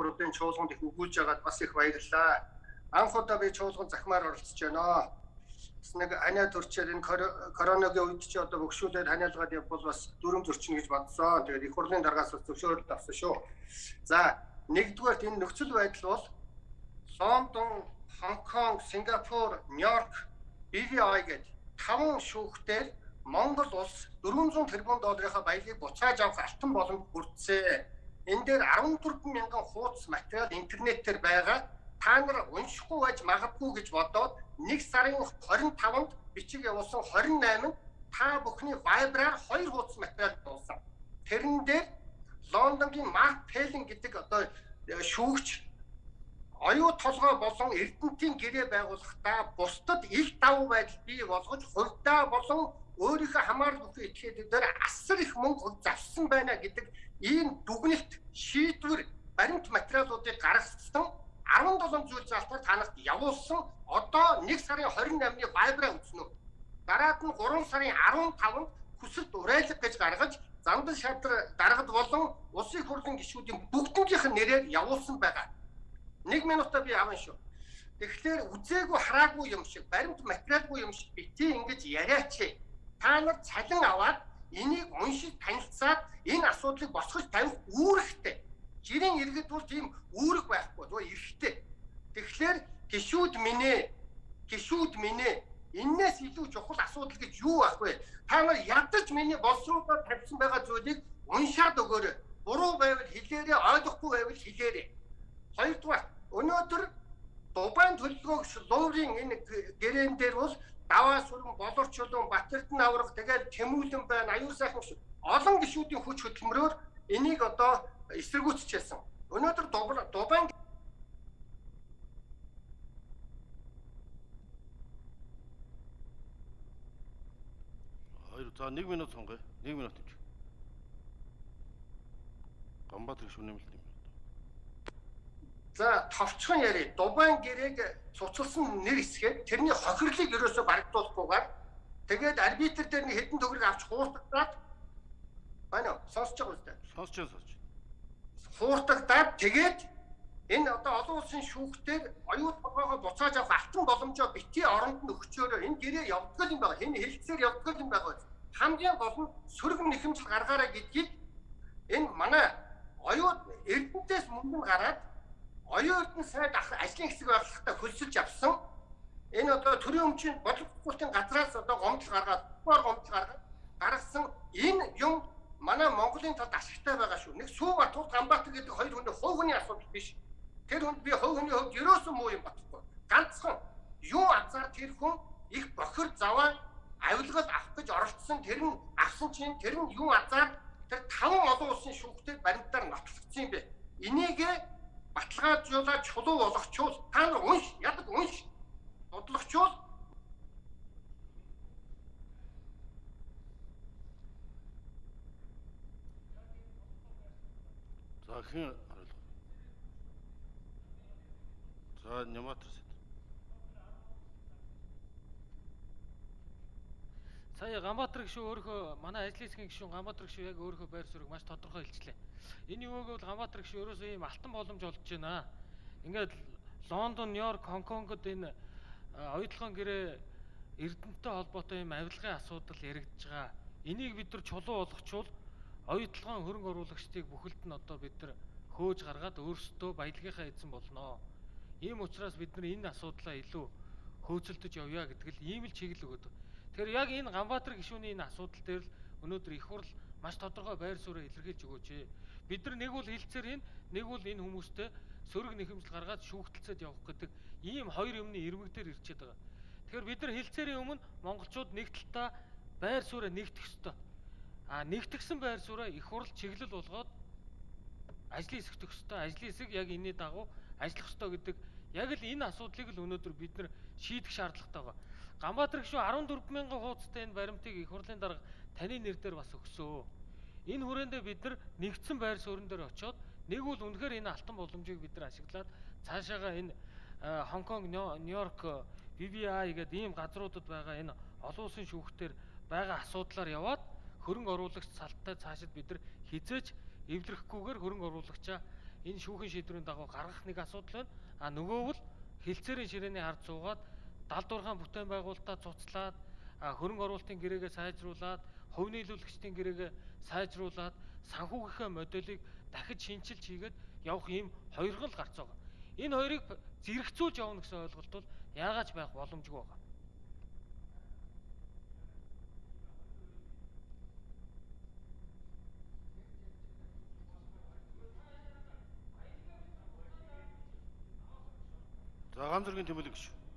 уруудын чуулганд их өгүүлж байгаад бас их баярлалаа. Анх удаа би чуулганд захимаар оролцож байна. Бас нэг ханиад төрчээр энэ коронавигийн үед чи одоо бөгшүүлээд ханиалгаад явбал бас дүрм зөрчнө гэж бодсон. Тэгээд их хурлын даргаас бас зөвшөөрөл авсан шүү. За, нэгдүгээрт энэ нөхцөл байдал бол Лондон, Хонконг, Сингапур, Нью-Йорк, BVI гээд 5 шүүхтээр Монгол улс 400 тэрбум долларынхаа баялаг буцааж авах алтан боломж бүрдсэн. Энэ дээр 14,000 хуудас материал интернетээр байгаа. Та нар уншихгүй байж магадгүй гэж бодоод 1 сарын 25-нд бичиг явуулсан 28-нд та бүхний Viber-аар 2 хуудас материал явуулсан. Тэрэн дээр Лондонгийн Марк Пеллин гэдэг одоо шүүгч оюу толгой болон эрдэнтийн гэрээ байгуулахдаа бусдад их давуу байдал бий болгож хувьдаа болон өөрийнхөө хамаарал бүхий этгээдүүдээр асар их мөнгө зарсан байна гэдэг ийм дүгнэлт шийдвэр баримт материалуудыг гаргасан 17 зүйл залтаар танахт явуулсан одоо 1 сарын 28-ны Viber-аа үзнэ. Дараад нь 3 сарын 15-нд хүсэлт урайлаг гэж гаргаж Замдан шадар даргад болон улсын хурлын гишүүдийн бүгднийх нь нэрээр явуулсан байгаа. 1 минутаа би авна шүү. Тэгэхээр үзээгүй хараагүй юм шиг баримт материалгүй юм шиг битгий ингэж яриач. Та нар цалин аваад энийг уншиж танилцаад энэ асуудлыг босгож тавих үүрэгтэй. Жирийн иргэд бол тийм үүрэг байхгүй зөв эрхтэй. Тэгэхээр гишүүд минь энээс илүү чухал асуудал гэж юу байх вэ? Та нар ядаж миний боловсруулаад тавьсан байгаа зүйлийг уншаад өгөөрэй. Буруу байвал хэлээрэй, ойлгохгүй байвал хэлээрэй. Хоёрдугаар, өнөөдөр Дубайн төлөвлөгөөг Луврын энэ гэрээн дээр бол Даваа сүрэн, Болорчулан, Батэрдэн аврах, тэгээд Тэмүүлэн байна, аюул сайхан олон гишүүдийн хүч хөдөлмөрөөр энийг одоо эсэргүүцчихсэн. Өнөөдөр Дубайн За 1 минут сонгоё. 1 минут гэж. Ганбаатар гишүүн нэмэлт юм. За товчхон яри. Дубайн гэрээг цуцлсан нэр хэсгээд тэрний хохирлыг ерөөсөө барагдуулахгүйгээр тэгээд арбитр дээр нэг хэдэн төгрөг авч хууртагдаад байна уу? Сонсож байгаа үстэй. Сонсож. Хууртагдаад тэгээд энэ одоо олон улсын шүүхтээр оюун толгойгоо буцааж авах алтан боломжоо битгий оронд нь өгчөөрөө энэ гэрээ явдгал юм байгаа. Энэ хэлцээр явдгал юм байгаа. Хамгийн гол нь сөрөг нэхэмжил гаргаараа гэдгийг энэ манай оюун эрдэнтээс мөнгө гараад оюун эрдэнэ сайд ажлын хэсэг байгууллагатай хөлсөлж авсан. Энэ одоо төрийн өмчийн бодлогын газраас одоо гомдол гаргаад гаргасан энэ юм манай Монголын талд ашигтай байгаа шүү. Нэг Сүү Батбат Ганбаатар гэдэг хоёр хүний хувь хүний асуудал биш. Тэр хүнд би хувь хүний хувьд ерөөсөн муу юм батхгүй. Ганцхан юу азар тэр хүн их бохир заваа авилгал авах гэж оролцсон. Тэр нь авсан чинь тэр нь юу азар тэр 5 олон улсын шүүхтээр баримтаар нотлогдсон юм бэ. Энийг баталгаажуулаад чулуу болгочвол та нар унш бодлогочвол За хэн хариулах. За Нямаатар. Сая Ганбаатар гишүүн өөрөө манай ажлын хэсгийн гишүүн Ганбаатар гишүүн яг өөрөө байр суурийг маш тодорхой хэлжлээ. Энэ юу гэвэл Ганбаатар гишүүн ерөөсөө ийм алтан боломж олж байна. Ингээд Лондон, Нью-Йорк, Хонконгод энэ оюутлогын гэрээ эрдэнэтэй холбоотой ийм авилгын асуудал яригдж байгаа. Энийг бид нар чулуу болгочвол оюутлогын хөрөнгө оруулагчдыг бүхэлд нь одоо бид нар хөөж гаргаад өөрсдөө баялагынхаа эзэн болно. Ийм учраас бид нар энэ асуудлаа илүү хөөцөлдөж явъя гэдэг л ийм л чиглэл өгöd. Тэгэхээр яг энэ Ганбаатар гишүүний энэ асуудал дээр л өнөөдөр их хурл маш тодорхой байр суурийг илэрхийлж өгөөч. Бид нар нэг бол хэлцээр нэг бол энэ хүмүүстэй сөрөг нэхэмжил гаргаад шүүхтэлцээд явах гэдэг ийм хоёр юмны ирмэг дээр ирчээд байгаа. Тэгэхээр бид нар хэлцээрийн өмнө монголчууд нэг талтаа байр сууриа нэгтгэх ёстой. Нэгтгсэн байр сууриа их хурл чиглэл болгоод ажлын хэсэгт өгөх ёстой. Ажлын хэсэг яг энэний дагуу ажиллах ёстой гэдэг яг л энэ асуудлыг л өнөөдөр бид нар шийдэх шаардлагатай байгаа. Ганбаатар гишүүн 14,000 хуудастай энэ баримтыг их хурлын дарга таны нэр дээр бас өгсөө. Энэ хүрээндээ бид нар нэгдсэн байр суурин дээр очиод нэг бол үнэхээр энэ алтан боломжийг бид нар ашиглаад цаашаага энэ Хонконг, Нью-Йорк, BVI гэдэг ийм газруудад байгаа энэ олон улсын шүүхтээр байгаа асуудлаар яваад хөрөнгө оруулагч салттай цаашид бид нар хизээж эвлэрэхгүйгээр хөрөнгө оруулагчаа энэ шүүхийн шийдвэрийн дагуу гаргах нэг асуудал байна. А нөгөө бол хилцээрийн ширээний хард суугаад далдуурхаан бүтээн байгуулалтаа цуцлаад хөрөнгө оруулалтын гэрээгээ сайжруулад, хувь нийлүүлэгчдийн гэрээгээ сайжруулад, санхүүгийнхээ модулийг дахиж шинжилж хийгээд явах ийм хоёргол гарц байгаа. Энэ хоёрыг зэрэгцүүлж явна гэсэн ойлголт бол яагаад байх боломжгүй байгаа. За ганц зэргийн тэмүүлэг гэж.